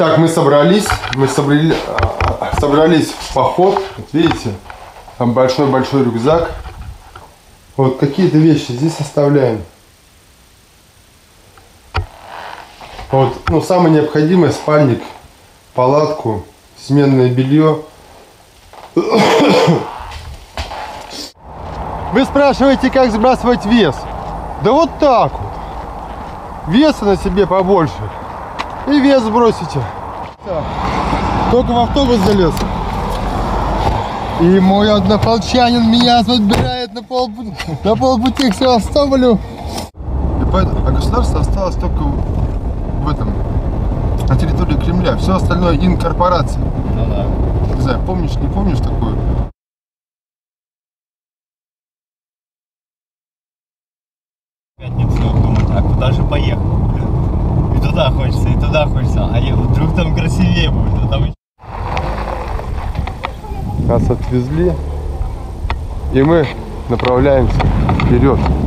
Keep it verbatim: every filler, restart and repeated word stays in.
Так, мы собрались, мы собрали, собрались в поход, вот видите, там большой-большой рюкзак. Вот какие-то вещи здесь оставляем. Вот, ну, самое необходимое: спальник, палатку, сменное белье. Вы спрашиваете, как сбрасывать вес? Да вот так вот. Веса на себе побольше. И вес сбросите. Так. Только в автобус залез. И мой однополчанин меня забирает на, пол, на полпути к Севастополю. И поэтому, а государство осталось только в этом, на территории Кремля. Все остальное инкорпорация. Ну да. Не знаю, помнишь, не помнишь такую? Пятницу думать, а куда же поехать? И туда хочется, и туда хочется. А вдруг там красивее будет, а там... Нас отвезли, и мы направляемся вперед.